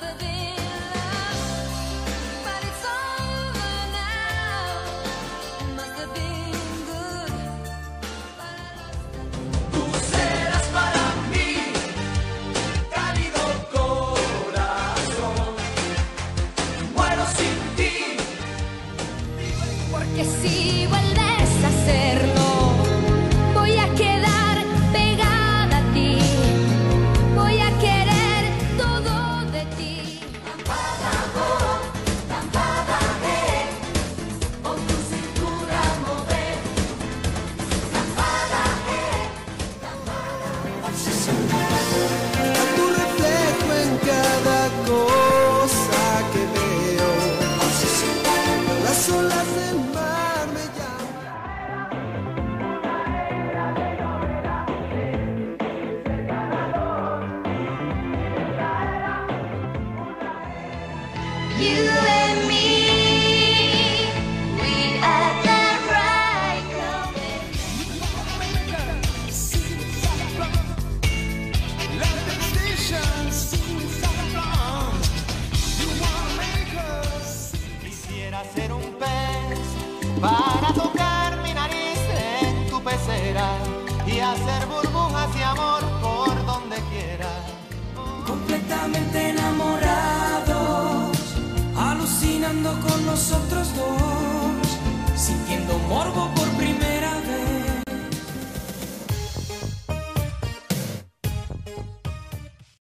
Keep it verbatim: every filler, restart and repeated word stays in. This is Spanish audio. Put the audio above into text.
Que si vuelves a hacerlo, voy a quedar pegada a ti, voy a querer todo de ti. Lampada, oh, lampada, eh, con tu cintura mover. Lampada, eh, lampada. A tu reflejo en cada cosa que veo, las olas del mar. You and me, we are the right couple. Quisiera ser un pez para tocar mi nariz en tu pecera y hacer burbujas y amor por donde quiera. Completamente enamorados, alucinando con nosotros dos, sintiendo morbo